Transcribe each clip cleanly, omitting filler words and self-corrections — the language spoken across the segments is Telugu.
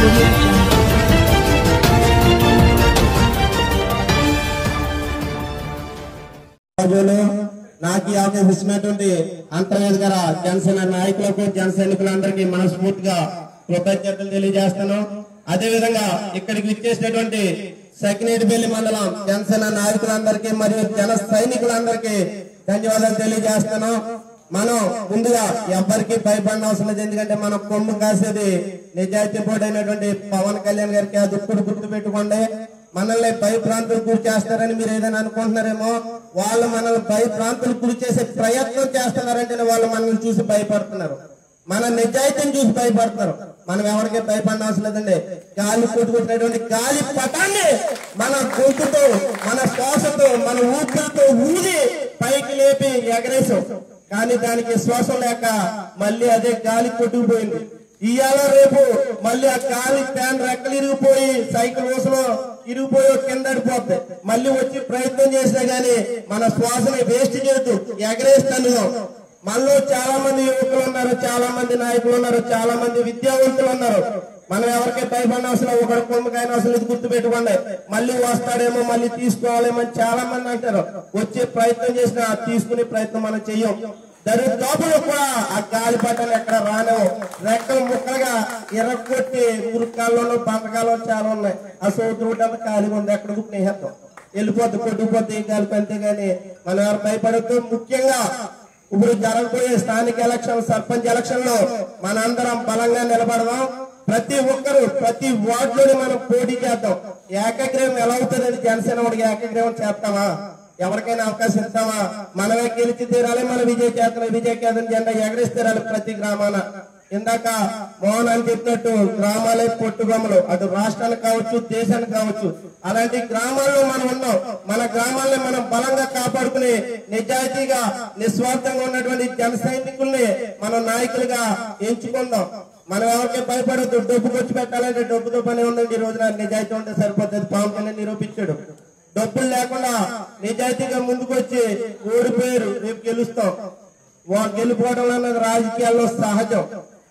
నాకు ఈ అవకాశం ఇచ్చినటువంటి అంతర్వేదికర జనసేన నాయకులకు జన సైనికులందరికీ మనస్ఫూర్తిగా కృతజ్ఞతలు తెలియజేస్తాను. అదేవిధంగా ఇక్కడికి విచ్చేసినటువంటి సకినేటిపల్లి మండలం జనసేన నాయకులందరికీ మరియు జన సైనికులందరికీ ధన్యవాదాలు తెలియజేస్తాను. మనం ముందుగా ఎవరికి భయపడిన అవసరం లేదు. ఎందుకంటే మనం కొమ్ము కాసేది నిజాయితీ పోటైనటువంటి పవన్ కళ్యాణ్ గారికి అది ఇప్పుడు గుర్తు పెట్టుకోండి. మనల్ని భయప్రాంతులు గురి చేస్తారని మీరు ఏదైనా అనుకుంటున్నారేమో, వాళ్ళు మనల్ని భయప్రాంతులు గురి చేసే ప్రయత్నం చేస్తున్నారంటే వాళ్ళు మనల్ని చూసి భయపడుతున్నారు, మన నిజాయితీని చూసి భయపడుతున్నారు. మనం ఎవరికి భయపడిన అవసరం లేదండి. గాలి కొట్టుకుంటున్నటువంటి గాలి పటాన్ని మన గొంతుతో, మన శ్వాసతో, మన ఊపిరితో ఊది పైకి లేపి ఎగరేసాం. కానీ దానికి శ్వాసం లేక మళ్ళీ అదే గాలి కొట్టుకుపోయింది. ఇవాళ రేపు మళ్ళీ ఆ గాలి ఫ్యాన్ రెక్కలు ఇరిగిపోయి సైకిల్ ఊసలో ఇరిగిపోయి కిందడిపోద్ది. మళ్ళీ వచ్చి ప్రయత్నం చేసినా గానీ మన శ్వాసని వేస్ట్ చేయొద్దు, ఎగరేస్తాను. మనలో చాలా మంది యువకులు ఉన్నారు, చాలా మంది నాయకులు ఉన్నారు, చాలా మంది విద్యావంతులు ఉన్నారు. మనం ఎవరికి భయపడిన అవసరం, ఒకరి కొమ్మకైనా అవసరం ఇది గుర్తు పెట్టుకోండి. మళ్ళీ వస్తాడేమో, మళ్ళీ తీసుకోవాలేమో చాలా మంది అంటారు. వచ్చే ప్రయత్నం చేసినా తీసుకునే ప్రయత్నం మనం చెయ్యం. దరిద్రోపులు కూడా ఆ గాలి పట్టాలు ఎక్కడ రాలేవు. రెక్కలు ముక్కలుగా ఎర్రకొట్టి మురుకాల్లో బంతకాలు చాలా ఉన్నాయి. ఆ సోదరుడు అంతా ఖాళీగా ఉంది, ఎక్కడ స్నేహితం వెళ్ళిపోద్ది, కొట్టుకుపోద్ది ఈ గాలికి. అంతేగాని మనం ఎవరు భయపడద్దు. ముఖ్యంగా ఇప్పుడు జరగబోయే స్థానిక ఎలక్షన్, సర్పంచ్ ఎలక్షన్ లో మనందరం బలంగా నిలబడదాం. ప్రతి ఒక్కరు ప్రతి వార్డులోని మనం పోటీ చేద్దాం. ఏకగ్రీవం ఎలా అవుతుందని జనసేన వాడికి ఏకగ్రీవం చేస్తామా? ఎవరికైనా అవకాశం ఇస్తామా? మనమే గెలిచి తీరాలి, మన విజయ కేతన జెండా ఎగరేసి తీరాలి ప్రతి గ్రామాన. ఇందాక మోహన్ అని చెప్పినట్టు గ్రామాలే పొట్టుబొమ్మలు, అటు రాష్ట్రానికి కావచ్చు, దేశానికి కావచ్చు. అలాంటి గ్రామాల్లో మనం ఉన్నాం. మన గ్రామాలని మనం బలంగా కాపాడుకుని నిజాయితీగా నిస్వార్థంగా ఉన్నటువంటి జన సైనికుల్ని మనం నాయకులుగా ఎంచుకుందాం. మనం ఎవరికి భయపడద్దు. డబ్బు ఖర్చు పెట్టాలంటే డబ్బుతో పని ఉందండి. ఈ రోజున నిజాయితీ ఉంటే సరిపోతుంది. పవన్ కళ్యాణ్ నిరూపించాడు. డబ్బులు లేకుండా నిజాయితీగా ముందుకు వచ్చి ఓడిపోయారు, రేపు గెలుస్తాం. గెలుపోవడం అన్నది రాజకీయాల్లో సహజం.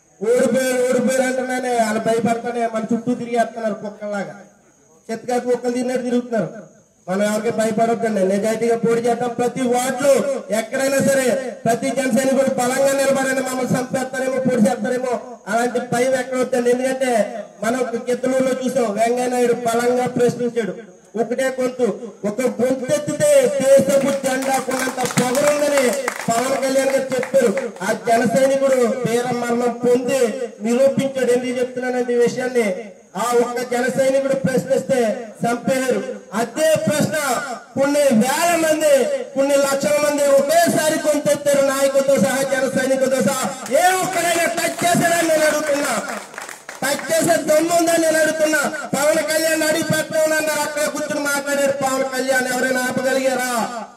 ఓడిపోయారు అంటేనే వాళ్ళు భయపడతానే మన చుట్టూ తిరిగేస్తున్నారు కుక్కల్లాగా. చెత్తగా కుక్కలు తిన్నట్టు తిరుగుతున్నారు. మనం ఎవరికి భయపడొద్దండి. నిజాయితీగా పోటీ చేద్దాం. ప్రతి వార్డులో ఎక్కడైనా సరే ప్రతి జనసేన కూడా బలంగా నిలబడండి. మమ్మల్ని చంపేస్తారేమో, పోటీ చేస్తారేమో అలాంటి భయం ఎక్కడ వద్దండి. ఎందుకంటే మనం గిద్దలూరులో చూసాం, వెంకయ్య నాయుడు బలంగా ప్రశ్నించాడు. ఒకటే గొంతు, ఒక గొంతు ఎత్తితే దేశపు జెండా కొన్నంత పొగరుందని పవన్ కళ్యాణ్ గారు చెప్పారు. ఆ జన సైనికుడు వీర మరణం పొంది నిరూపించాడు. ఎందుకు చెప్తున్నానంటే ఈ విషయాన్ని, ఆ ఒక్క జన సైనికుడు ప్రశ్నిస్తే చంపేశారు. అదే ప్రశ్న కొన్ని వేల మంది, కొన్ని లక్షల మంది ఒకేసారి గొంతెత్తారు. నాయకులతో సహా, జన సైనికులతో సహా. ఏ ఒక్కడైనా టచ్ చేశారని నేను అడుగుతున్నా. టచ్ చేసే దమ్ము ఉందని నేను అడుగుతున్నా. పవన్ కళ్యాణ్ అడిగి పెట్టమన్నారు, అక్కడ కూర్చుని మాట్లాడారు పవన్ కళ్యాణ్. ఎవరైనా ఆపగలిగారా?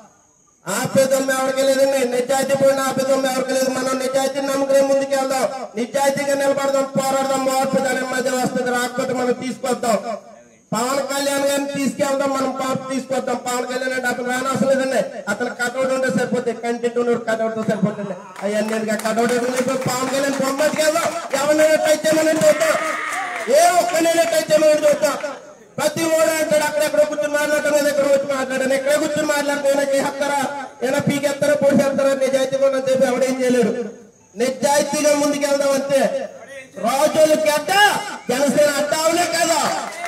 ఆపే దమ్ము ఎవరికి లేదండి. నిజాయితీ పోయిన ఆపే దమ్ము ఎవరికి లేదు. మనం నిజాయితీ నమ్మకం ముందుకు వెళ్దాం, నిజాయితీగా నిలబడదాం, పోరాడదాం. మార్పు దాని మధ్య వస్తుంది, రాకపోతే మనం తీసుకొద్దాం. పవన్ కళ్యాణ్ గారిని తీసుకెళ్దాం, మనం మార్పు తీసుకొద్దాం. పవన్ కళ్యాణ్ అంటే అతను రానవసరం లేదండి. అతను కటౌట్ ఉంటే సరిపోతుంది, కంటెంట్ ఉన్నాడు కటౌట్ తో సరిపోతుంది. అవన్నీ కటౌట్ పవన్ కళ్యాణ్ బొమ్మకి వెళ్దాం. ఎవరినైనా టచ్ చేయమని చూద్దాం, ఏ ఒక్కనైనా టచ్ చేయమని చూద్దాం. ప్రతి ఓడు అంటాడు అక్కడెక్కడ కూర్చొని మాట్లాడటం కదా, ఎక్కడ వచ్చి మాట్లాడాను, ఎక్కడ కూర్చొని మాట్లాడితే ఏమైనా చేస్తారా, ఏమైనా పీకెత్తారా, పొడి చేస్తారా? నిజాయితీగా ఉన్న చెప్పి ఎవడేం చేయలేడు. నిజాయితీగా ముందుకు వెళ్దాం అంతే. రాజులకి అడ్డ జనసేన అడ్డ అవునే కదా.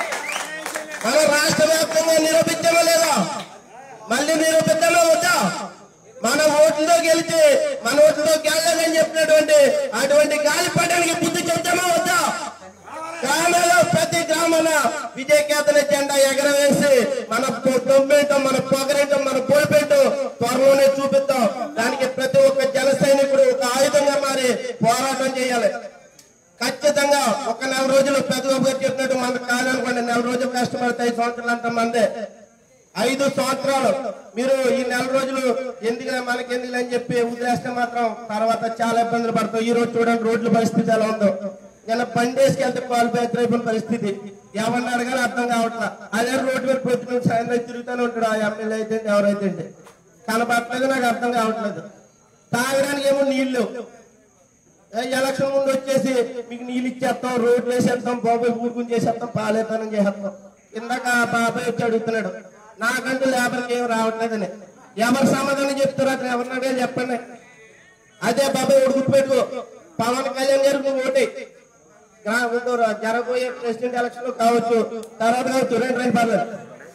మన రాష్ట్ర వ్యాప్తంగా నిరూపించమో లేదా? మళ్ళీ నిరూపిద్దామో వద్దా? మన ఓట్లతో గెలిచి మన ఓట్లతో గెలలేదని చెప్పినటువంటి అటువంటి గాలి పడడానికి బుద్ధి చెప్తామో వద్దా? గ్రామాల్లో ప్రతి గ్రామాల విజయ కేతన జెండా ఎగరవేసి మన దొమ్మేంటో, మన పొగరేంటో, మన పొలిపేంటో త్వరలోనే చూపిద్దాం. దానికి ప్రతి ఒక్క జన సైనికుడు ఒక ఆయుధంగా మారి పోరాటం చేయాలి. ఖచ్చితంగా ఒక 4 రోజులు పెద్దబాబు గారు చెప్పినట్టు మనకు కాదనుకోండి. 4 రోజులు కష్టపడితే 5 సంవత్సరాలు అంత మందే. 5 సంవత్సరాలు మీరు ఈ 4 రోజులు ఎందుకు మనకెందుకు అని చెప్పి వదిలేస్తే మాత్రం తర్వాత చాలా ఇబ్బందులు పడతాం. ఈ రోజు చూడండి రోడ్ల పరిస్థితి ఎలా ఉందో. నిన్న బండేసుకి వెళ్తే క్వాలిఫైర్ అయిపోయిన పరిస్థితి. ఎవరిని అడగాలి అర్థం కావట్లా. అదే రోడ్డు మీద పొద్దున సాయంత్రం తిరుగుతూనే ఉంటాడు. ఆ ఎమ్మెల్యే అయితే ఎవరైతే కనపడలేదు, నాకు అర్థం కావట్లేదు. తాగడానికి ఏమో నీళ్లు, ఎలక్షన్ ముందు వచ్చేసి మీకు నీళ్ళు ఇచ్చేస్తాం, రోడ్లు వేసేస్తాం, బాబాయ్ ఊరుకుని చేసేస్తాం, పాలేతనం చేసేస్తాం. ఇందాక బాబాయ్ వచ్చి అడుగుతున్నాడు నాకంటూ లేబర్కి ఏం రావట్లేదని. ఎవరు సమాధానం చెప్తారు? అతను ఎవరినగా చెప్పండి. అదే బాబాయ్ గుర్తుపెట్టుకో, పవన్ కళ్యాణ్ గారికి ఓటే జరగబోయే ప్రెసిడెంట్ ఎలక్షన్ కావచ్చు, తర్వాత కావచ్చు. రండి పర్లేదు,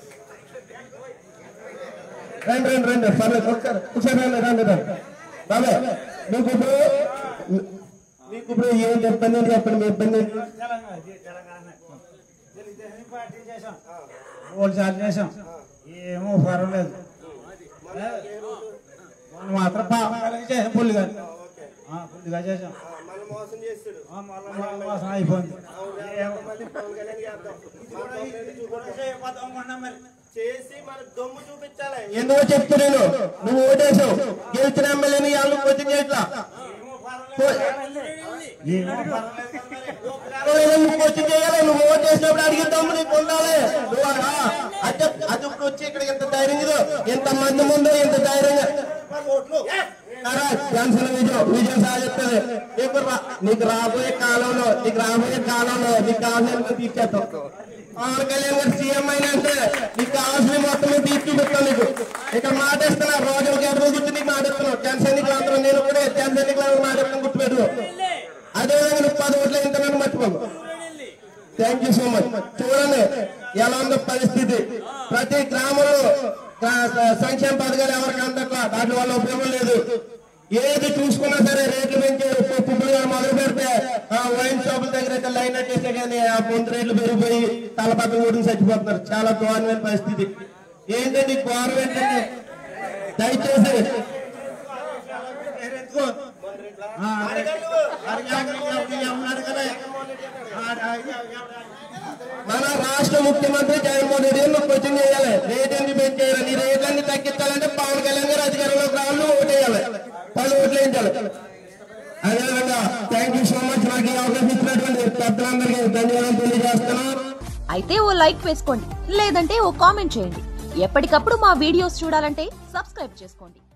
రండి పర్లేదు, ఒకసారి రండి. బాబాయ్ మీకు ఇప్పుడు ఏం చెప్పండి అని చెప్పండి. మీ ఇబ్బంది చేసాం, ఏమో పర్వాలేదు. మనం మాత్రం చేసాం, పుల్లిగా చేసాం. మోసం అయిపోయింది. ఎందుకో చెప్తూ నేను, నువ్వు ఓటేసావు, గెలిచిన ఎమ్మెల్యేని వాళ్ళు కోచింగ్ చేయట్లా, కోచింగ్ చేయాలి. నువ్వు ఓటు చేసినప్పుడు అడిగే దమ్ము నీకు ఉండాలి. అది ఇప్పుడు వచ్చి ఇక్కడ ఎంత ధైర్యం, ఎంత మంది ముందు ఎంత ధైర్యంగా జనసేన విజయం సాధిస్తుంది. నీకు రాబోయే కాలంలో నీకు కావాల్సిన తీర్చేస్తాం. పవన్ కళ్యాణ్ గారు సీఎం అయినా అంటే నీకు కావాల్సిన మొత్తం తీర్చి చూపిస్తాం. నీకు ఇక్కడ మాటేస్తున్నా, రోజు గంటలు గుర్తు నీకు మాటేస్తున్నావు. జనసైనికులు అందరూ, నేను కూడా జనసైనికులు మాటేస్తాను, గుర్తుపెట్టు. అదేవిధంగా నువ్వు 10 ఓట్లు ఇంతమంది మర్చిపోవు. Thank you so much. చూడండి ఎలా ఉందో పరిస్థితి. ప్రతి గ్రామంలో సంక్షేమ పథకాలు ఎవరికి అందట్లా, దాంట్లో వల్ల ఉపయోగం లేదు. ఏది చూసుకున్నా సరే రేట్లు పెంచారు. పుప్పులుగా మొదలు పెడితే వైన్ షాపుల దగ్గర అయితే లైన్ వచ్చేస్తే కానీ ఆ ముందు రేట్లు పెరిగిపోయి తలపక్కన కూడా చచ్చిపోతున్నారు. చాలా ఘోరమైన పరిస్థితి. ఏంటండి ఘోరం ఏంటండి? దయచేసి మన రాష్ట్ర ముఖ్యమంత్రి జగన్మోహన్ రెడ్డి కోచింగ్ చేయాలి. రేట్లన్నీ పెంచేయాలి. నీ రేట్లన్నీ తగ్గించాలంటే పవన్ కళ్యాణ్ గారు అధికారంలోకి రావాలి, ఓటేయాలి, 10 ఓట్లు వేయించాలి. అదేవిధంగా థ్యాంక్ యూ సో మచ్. నాకు ఈ అవకాశం ఇచ్చినటువంటి పెద్దలందరికీ ధన్యవాదాలు తెలియజేస్తున్నాను. అయితే ఓ లైక్ వేసుకోండి, లేదంటే ఓ కామెంట్ చేయండి. ఎప్పటికప్పుడు మా వీడియోస్ చూడాలంటే సబ్స్క్రైబ్ చేసుకోండి.